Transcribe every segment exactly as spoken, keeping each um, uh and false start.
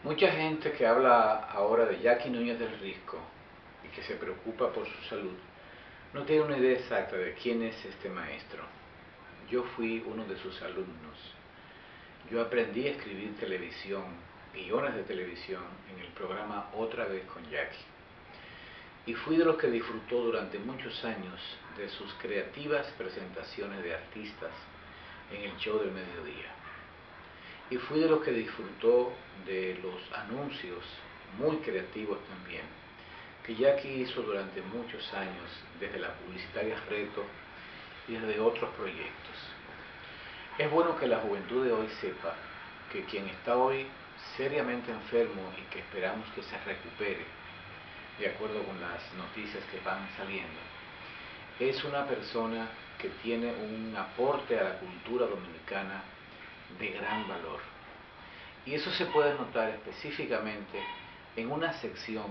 Mucha gente que habla ahora de Jackie Núñez del Risco y que se preocupa por su salud, no tiene una idea exacta de quién es este maestro. Yo fui uno de sus alumnos. Yo aprendí a escribir televisión, guiones de televisión, en el programa Otra Vez con Jackie. Y fui de los que disfrutó durante muchos años de sus creativas presentaciones de artistas en el show del mediodía. Y fui de los que disfrutó de los anuncios muy creativos también, que Jackie hizo durante muchos años, desde la publicitaria Reto y desde otros proyectos. Es bueno que la juventud de hoy sepa que quien está hoy seriamente enfermo y que esperamos que se recupere, de acuerdo con las noticias que van saliendo, es una persona que tiene un aporte a la cultura dominicana de gran valor. Y eso se puede notar específicamente en una sección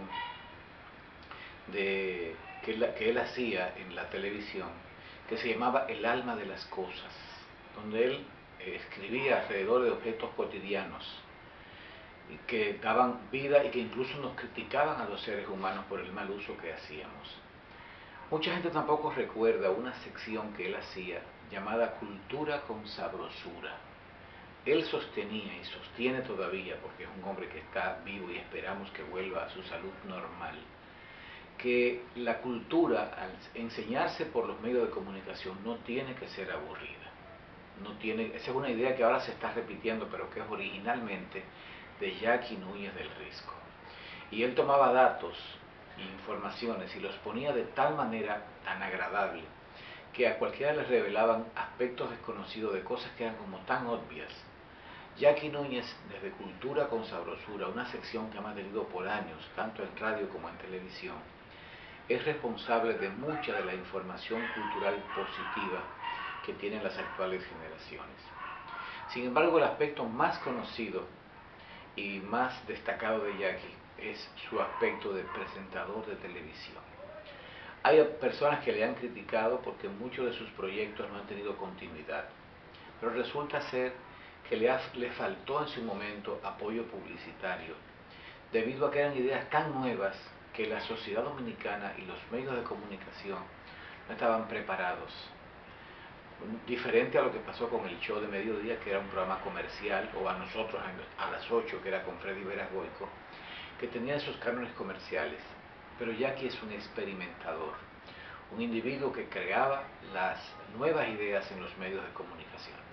de, que, la, que él hacía en la televisión, que se llamaba El alma de las cosas, donde él eh, escribía alrededor de objetos cotidianos y que daban vida y que incluso nos criticaban a los seres humanos por el mal uso que hacíamos. Mucha gente tampoco recuerda una sección que él hacía llamada Cultura con Sabrosura. Él sostenía y sostiene todavía, porque es un hombre que está vivo y esperamos que vuelva a su salud normal, que la cultura, al enseñarse por los medios de comunicación, no tiene que ser aburrida. No tiene, esa es una idea que ahora se está repitiendo, pero que es originalmente de Jackie Núñez del Risco. Y él tomaba datos e informaciones y los ponía de tal manera tan agradable que a cualquiera le revelaban aspectos desconocidos de cosas que eran como tan obvias. Jackie Núñez, desde Cultura con Sabrosura, una sección que ha mantenido por años, tanto en radio como en televisión, es responsable de mucha de la información cultural positiva que tienen las actuales generaciones. Sin embargo, el aspecto más conocido y más destacado de Jackie es su aspecto de presentador de televisión. Hay personas que le han criticado porque muchos de sus proyectos no han tenido continuidad, pero resulta ser que le, ha, le faltó en su momento apoyo publicitario, debido a que eran ideas tan nuevas que la sociedad dominicana y los medios de comunicación no estaban preparados. Diferente a lo que pasó con el show de mediodía, que era un programa comercial, o a nosotros a las ocho, que era con Freddy Veras Goico, que tenía esos cánones comerciales. Pero Jackie es un experimentador, un individuo que creaba las nuevas ideas en los medios de comunicación.